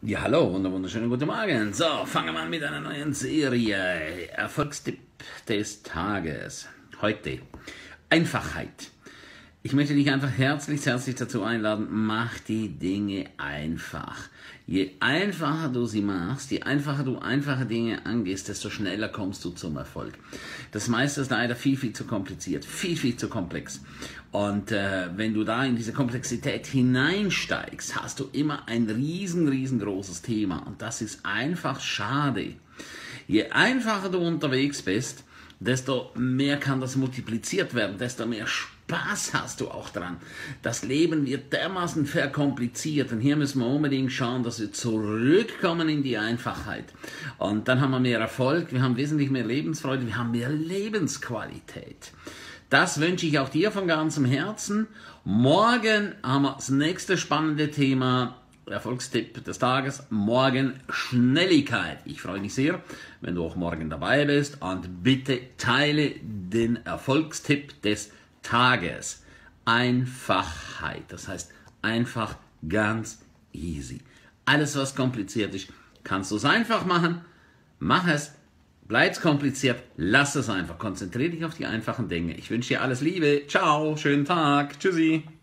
Ja, hallo, wunderschönen guten Morgen. So, fangen wir an mit einer neuen Serie. Erfolgstipp des Tages. Heute Einfachheit. Ich möchte dich einfach herzlich dazu einladen, mach die Dinge einfach. Je einfacher du sie machst, je einfacher du einfache Dinge angehst, desto schneller kommst du zum Erfolg. Das meiste ist leider viel zu kompliziert, viel zu komplex. Und wenn du da in diese Komplexität hineinsteigst, hast du immer ein riesengroßes Thema. Und das ist einfach schade. Je einfacher du unterwegs bist, desto mehr kann das multipliziert werden, desto mehr Spaß hast du auch dran. Das Leben wird dermaßen verkompliziert und hier müssen wir unbedingt schauen, dass wir zurückkommen in die Einfachheit. Und dann haben wir mehr Erfolg, wir haben wesentlich mehr Lebensfreude, wir haben mehr Lebensqualität. Das wünsche ich auch dir von ganzem Herzen. Morgen haben wir das nächste spannende Thema. Erfolgstipp des Tages, morgen Schnelligkeit. Ich freue mich sehr, wenn du auch morgen dabei bist und bitte teile den Erfolgstipp des Tages. Einfachheit, das heißt einfach ganz easy. Alles, was kompliziert ist, kannst du es einfach machen. Mach es, bleib's kompliziert, lass es einfach. Konzentriere dich auf die einfachen Dinge. Ich wünsche dir alles Liebe. Ciao, schönen Tag. Tschüssi.